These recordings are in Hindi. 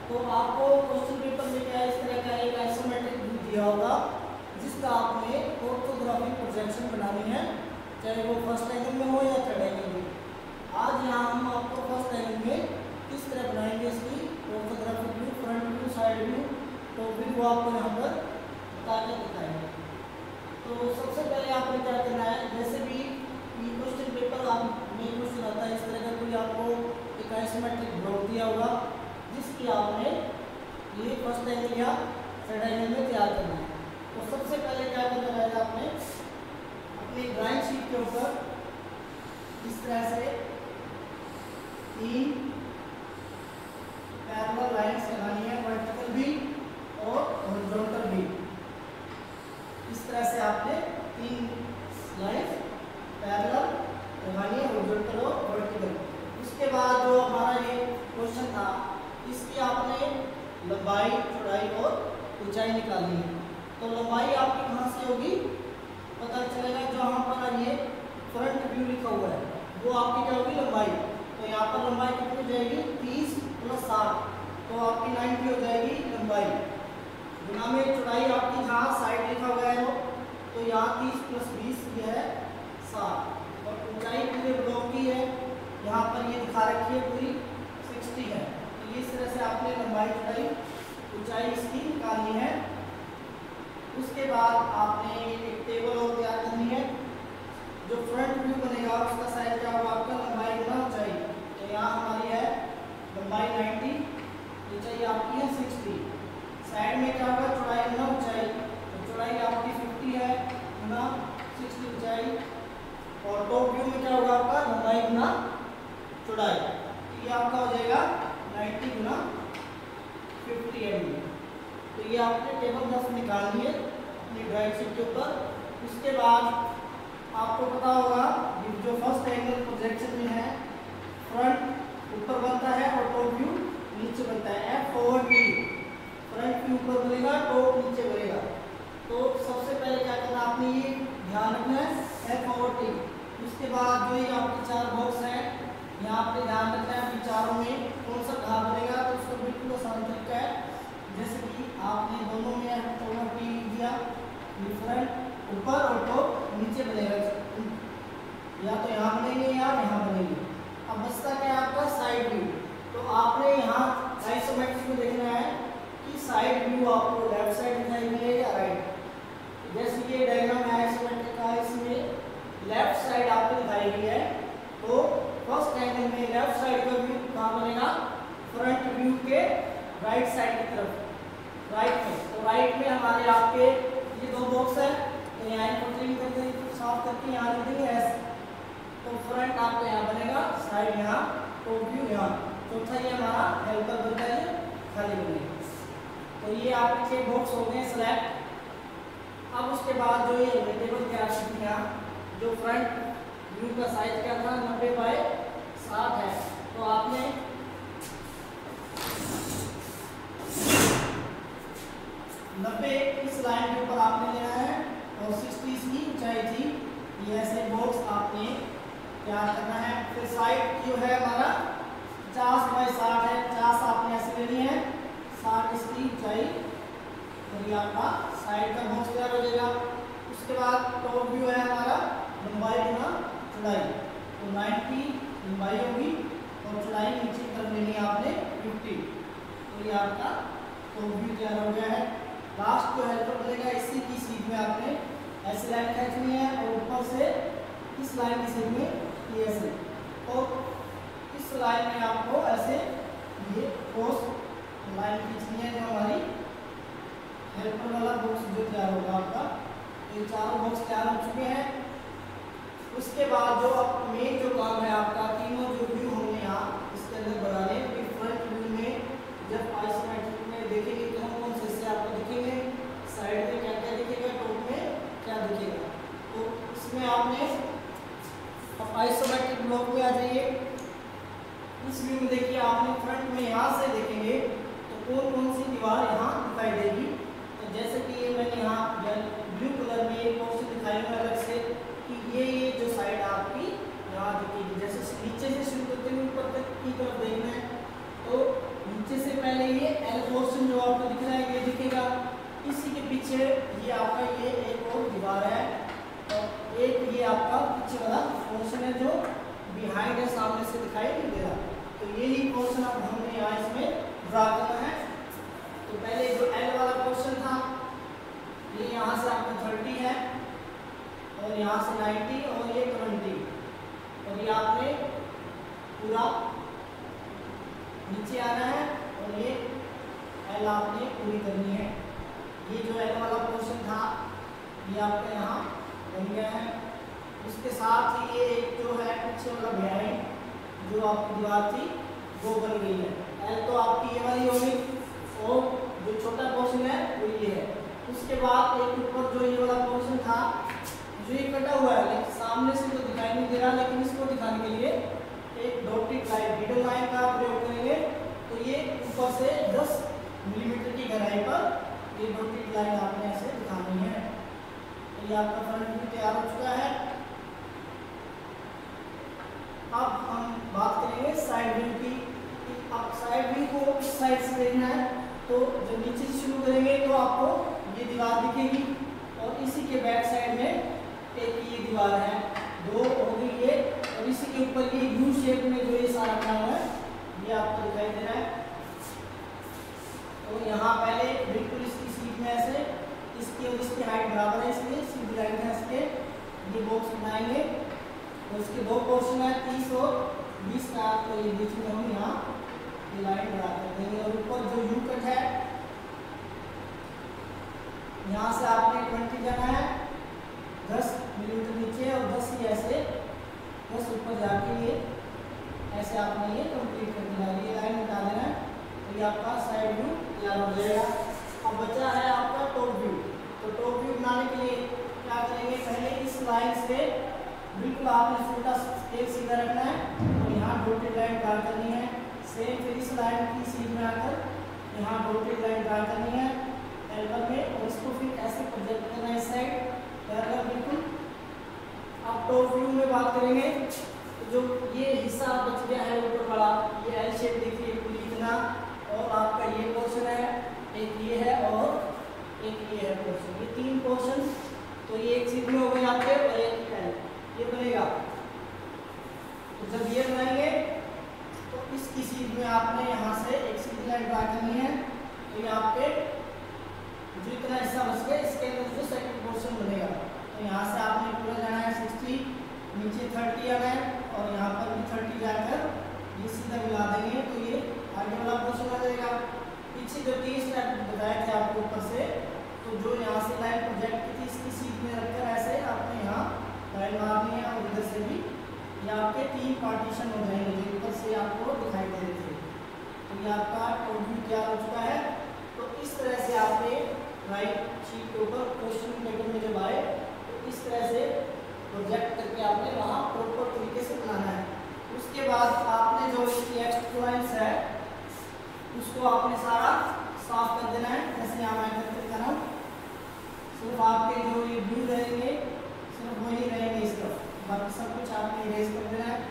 तो आपको क्वेश्चन पेपर में क्या इस तरह का एक आइसोमेट्रिक व्यू दिया होगा जिसका आपने ऑर्थोग्राफिक प्रोजेक्शन बनानी है, चाहे वो फर्स्ट एंगल में हो या थर्ड एंगल में। आज यहाँ हम आपको फर्स्ट एंगल में किस तरह बनाएंगे इसकी orthographic view, front view, side view, तो फिर वो आपको यहाँ पर बता के दिखाएंगे। तो सबसे पहले आपने क्या करना है, जैसे भी क्वेश्चन पेपर में क्वेश्चन आता है इस तरह का कोई आपको एक आइसोमेट्रिक ब्लॉक दिया होगा जिसकी आपने ये फर्स्ट एंगल या थर्ड एंगल में तैयार करना है। तो सबसे पहले क्या करना है, आपने अपनी ड्राइंग शीट के ऊपर इस तरह से 3 पैरेलल लाइंस लगानी है, वर्टिकल भी और हॉरिजॉन्टल भी। इस तरह से आपने 3 लाइंस पैरेलल लगानी है, हॉरिजॉन्टल और वर्टिकल। उसके बाद जो हमारा ये क्वेश्चन था इसकी आपने लंबाई, चौड़ाई और ऊंचाई निकालनी है। तो लंबाई आपकी कहाँ से होगी पता चलेगा, जहाँ पर ये फ्रंट व्यू लिखा हुआ है वो आपकी क्या होगी लंबाई। तो यहाँ पर लंबाई कितनी हो जाएगी 30 + 60, तो आपकी 90 हो जाएगी लंबाई। गुना में चौड़ाई आपकी जहाँ साइड लिखा हुआ है वो, तो यहाँ 30 + 20 ये है 60, और ऊंचाई पूरे ब्लॉक की है यहाँ पर ये दिखा रखी है पूरी 60 है। तो इस तरह से आपने लंबाई, चौड़ाई, ऊंचाई इसकी निकालनी है। उसके बाद आपने एक टेबल और तैयार करनी है। जो फ्रंट व्यू बनेगा उसका साइज क्या होगा आपका लंबाई गुना ऊंचाई। तो यहाँ हमारी है लंबाई 90, ऊंचाई आपकी है 60। साइड में क्या होगा चौड़ाई गुना ऊंचाई, तो चौड़ाई आपकी 50 है गुना 60 ऊंचाई, और टॉप व्यू में क्या होगा आपका लंबाई गुना चौड़ाई। ये आपका हो जाएगा 90 गुना 50 mm। तो ये आपने टेबल 10 निकालनी है अपनी ड्राइंग शीट के ऊपर। उसके बाद आपको पता होगा जो फर्स्ट एंगल प्रोजेक्शन में है फ्रंट ऊपर बनता है और टॉप व्यू नीचे बनता है। F/T, फ्रंट व्यू ऊपर बनेगा, टॉप नीचे बनेगा। तो सबसे पहले क्या करना आपने ये ध्यान रखना है F/T। उसके बाद जो ये आपके 4 बॉक्स हैं यहाँ आपने ध्यान रखना है विचारों में कौन सा घाव बनेगा, तो उसको बिल्कुल आसान तरीका है। जैसे कि आपने दोनों में F/T दिया, फ्रंट ऊपर और टॉप नीचे बनेगा, या तो यहाँ बनेंगे या यहाँ बनेंगे। अब बचता क्या है आपका साइड व्यू। तो आपने यहाँ आइसोमेट्रिक में देखना है कि साइड व्यू आपको लेफ्ट साइड दिखाई मिले या राइट। जैसे ये डायग्राम है आइसोमेट्रिक का, इसमें लेफ्ट साइड आपको दिखाई गई है, तो फर्स्ट एंगल में लेफ्ट साइड का व्यू कहाँ बनेगा फ्रंट व्यू के राइट साइड की तरफ, राइट में। तो राइट में हमारे आपके ये 2 बॉक्स है, तो यहाँ इंपोर्टिंग करके साफ करके यहाँ लिख देंगे S। तो फ्रंट आपका यहाँ बनेगा, साइड यहाँ, टॉप व्यू यहाँ, चौथा ये हमारा हेल्पर बनता है खाली बनेगा। तो ये आपके 6 बॉक्स हो गए सेलेक्ट। अब उसके बाद जो ये टेबल तैयार करनी है, जो फ्रंट व्यू का साइज क्या था 90/60 है, तो आपने 90 इस लाइन के ऊपर आपने लेना है, और 60 इसकी ऊंचाई थी। ये ऐसे बॉक्स आपने तैयार करना है। फिर साइड जो है हमारा 50/60 है, 50 आपने ऐसे लेनी है, 60 इसकी ऊंचाई, तो ये आपका साइड का बॉक्स तैयार हो जाएगा। उसके बाद टॉप व्यू है हमारा लंबाई गुना चौड़ाई, तो 90 लंबाई होगी और चौड़ाई नीचे कर लेनी है आपने 50। तो ये आपका टॉप व्यू तैयार हो गया है। लास्ट जो हेल्पर बनेगा इसी की सीध में आपने ऐसे लाइन खींचनी है, और ऊपर से इस लाइन की सीध में ये ऐसे, तो इस लाइन में आपको ऐसे ये क्रॉस लाइन खींचनी है, जो हमारी हेल्पर वाला बॉक्स जो तैयार होगा आपका। ये 4 बॉक्स तैयार हो चुके हैं। उसके बाद जो अब मेन जो काम है आपका, तीनों जो व्यू होंगे यहाँ इसके अंदर बनाने। फ्रंट व्यू में जब आइसोमेट्रिक में देखेंगे कौन कौन से हिस्से आपको दिखेंगे, साइड में क्या क्या दिखेगा, टॉप में क्या दिखेगा। तो इसमें आपने अब आइसोमेट्रिक ब्लॉक में आ जाइए। इस व्यू में देखिए आपने फ्रंट में यहाँ से देखेंगे तो कौन कौन सी दीवार यहाँ दिखाई देगी। तो जैसे कि ये मैंने यहाँ ब्लू कलर में एक बॉक्स दिखाई हुआ अलग से कि ये जो साइड आपकी यहाँ दिखेगी। जैसे नीचे से शुरू करते हुए ऊपर तक की तरफ देखना है, तो नीचे नीचे से पहले ये एल पोर्शन जो आपको दिख रहा है ये दिखेगा, इसी के पीछे ये आपका ये एक और दीवार है और एक ये आपका पीछे वाला पोर्शन है जो बिहाइंड है, सामने से दिखाई नहीं दे रहा। तो यही पोर्शन अब हमने यहाँ इसमें ड्रा करना है। तो पहले जो एल वाला पोर्शन था ये यहाँ से आपका 30 है और यहाँ से 90 और ये 20 और ये आपने पूरा नीचे आना है और ये एल आपने पूरी करनी है। ये जो एल वाला पोर्शन था ये आपका यहाँ बन गया है। इसके साथ ही ये एक जो है पीछे वाला बिहाइंड जो आपकी दीवार थी वो बन गई है। एल तो आपकी ये वाली होगी और जो छोटा पोर्शन है वो ये है। उसके बाद एक ऊपर जो ये वाला पोर्शन था जो ये कटा हुआ है लेकिन सामने से तो दिखाई नहीं दे रहा, लेकिन इसको दिखाने के लिए एक डॉटेड लाइन नीडल लाइन का प्रयोग करेंगे। तो ये ऊपर से 10 मिलीमीटर की गहराई पर ये डॉटेड लाइन आपने ऐसे दिखानी है। तो ये आपका फ्रंट व्यू तैयार हो चुका है। अब हम बात करेंगे साइड व्यू की। अब साइड व्यू को इस साइड से देखना है तो जब नीचे से शुरू करेंगे तो आपको ये दीवार दिखेगी और इसी के बैक साइड में एक ये दीवार है, 2 हो गई ये, और इसी के ऊपर ये यू शेप में जो ये सारा बना हुआ है ये आपको दिखाई दे रहा है। तो यहाँ पहले बिल्कुल इसकी सीट में ऐसे इसकी और इसकी हाइट बराबर है इसलिए सीधी लाइन है इसके ये बॉक्स बनाएंगे। तो इसके 2 पोर्शन है 30 और 20 का, तो ये बीच में हम यहाँ ये लाइन बना कर देंगे। और ऊपर जो यू कट है यहाँ से आपने 20 जाना है 10 मिलीमीटर नीचे और 10 ही ऐसे 10 ऊपर जाके ये ऐसे आपने ये कंप्लीट कर देना है। ये लाइन बता देना है तो ये आपका साइड व्यू तैयार हो जाएगा। अब बचा है आपका टॉप व्यू। तो टॉप व्यू बनाने के लिए क्या करेंगे, पहले इस लाइन से बिल्कुल आपने छोटा एक सीधा रखना है और यहाँ डॉटेड लाइन ड्रा करनी है। सेम फिर इस लाइन की सीध में आकर यहाँ डॉटेड लाइन ड्रा करनी है एल्बम में और इसको फिर ऐसे प्रोजेक्ट करना है इस साइड पैरेलल बिल्कुल। अब टॉप व्यू में बात करेंगे तो जो ये हिस्सा बच गया है ऊपर वाला ये एल शेप देखिए पूरी इतना, और आपका ये पोर्शन है, एक ये है और एक ये है पोर्शन, ये 3 पोर्शन। तो ये एक सीध में हो गए आपके और एक एल ये बनेगा। तो जब ये बनाएंगे तो इसकी सीध में आपने यहाँ से एक सीधी लाइन ड्रा करनी है। तो ये आपके जो इतना हिस्सा बच गया इसके अंदर जो सेकंड पोर्शन बनेगा। तो यहाँ से आपने पूरा जाना है 60, नीचे 30 आना है और यहाँ पर भी 30 जाकर ये सीधा मिला देंगे तो ये आगे वाला पोर्शन आ जाएगा। पीछे जो 30 स्टेप बताए थे आपको ऊपर से, तो जो यहाँ से लाइन प्रोजेक्ट की थी इसकी सीध में रखकर ऐसे आपने यहाँ लाइन मारनी है और इधर से भी ये आपके 3 पार्टीशन हो जाएंगे जो ऊपर से आपको दिखाई दे रहे थे। तो ये आपका टॉप व्यू तैयार हो चुका है। तो इस तरह से आपने राइट शीट के ऊपर क्वेश्चन पेपर में जब आए तो इस तरह से प्रोजेक्ट करके आपने वहाँ प्रॉपर तरीके से बनाना है। उसके बाद आपने जो इसकी एक्स्ट्रा लाइन्स है उसको आपने सारा साफ कर देना है। जैसे यहाँ मैं करते करना सिर्फ आपके जो ये व्यू रहेंगे सिर्फ वही रहेंगे इस तरफ, बाकी सब कुछ आपने इरेज कर देना है।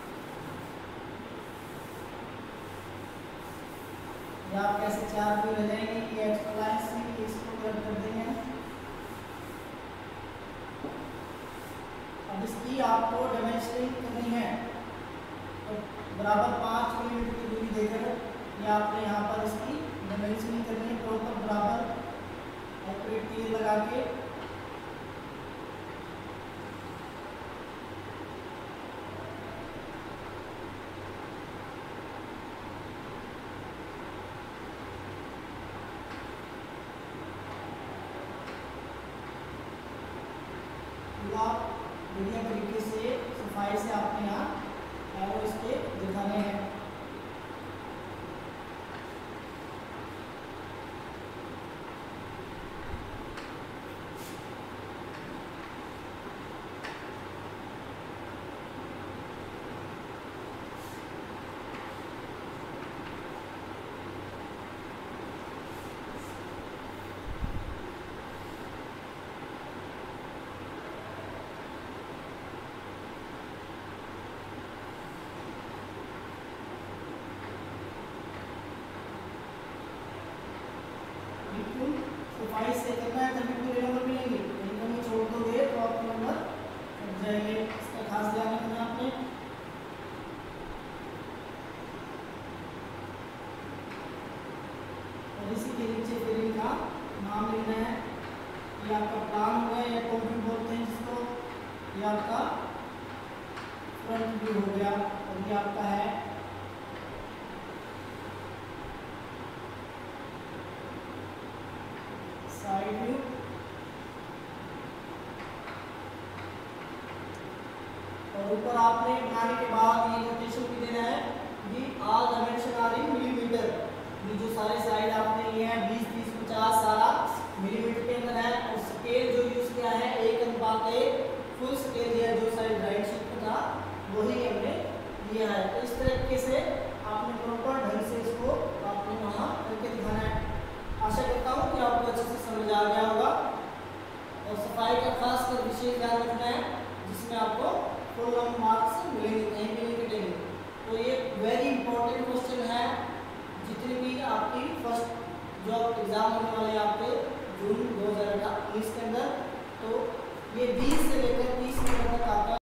या आप कैसे 4 व्यू रह जाएंगे कि एक्स्ट्रा लाइन्स से इसको कट कर देंगे। अब इसकी आपको डायमेंशनिंग करनी है तो बराबर 5 मिलीमीटर की दूरी देकर या आपने यहाँ पर इसकी डायमेंशनिंग करनी है प्रॉपर बराबर एक्यूरेट तीर लगा के। बढ़िया तरीके से सफाई से आपने यहाँ एरो इसके दिखाने हैं। बिल्कुल सफाई से करना है तभी पूरे नंबर मिलेंगे, नहीं कहीं छोड़ दोगे तो आपके नंबर कट जाएंगे। इसका खास ध्यान रखना है आपने। और इसी के नीचे फिर इनका नाम लिखना है। ये आपका प्लान हो गया या कॉम्प्यूट बोलते हैं जिसको, ये आपका फ्रंट व्यू हो गया, और ये आपका है साइड व्यू। और ऊपर आपने बनाने के बाद ये नोटेशन भी देना है कि all dimension are in millimetre. ये जो सारे साइड आपने लिए हैं 20, 30, 50 सारा मिलीमीटर के अंदर है। और स्केल जो यूज किया है 1:1 फुल स्केल दिया जो साइड राइट शीट पे था वही हमने लिया है। तो इस तरीके से आपने प्रॉपर ढंग से इसको आपने वहाँ करके दिखाना है। आशा करता हूँ कि आपको अच्छे से समझ आ गया होगा। और सफाई का खास कर विशेष ध्यान रखना है जिसमें आपको फुल मार्क्स मिलेंगे, कहीं भी नहीं मिलेंगे। तो ये वेरी इंपॉर्टेंट क्वेश्चन है जितनी भी आपकी फर्स्ट जो एग्जाम होने वाले हैं आपके जून 2019 के अंदर। तो ये 20 से लेकर 30 मिनट तक आपका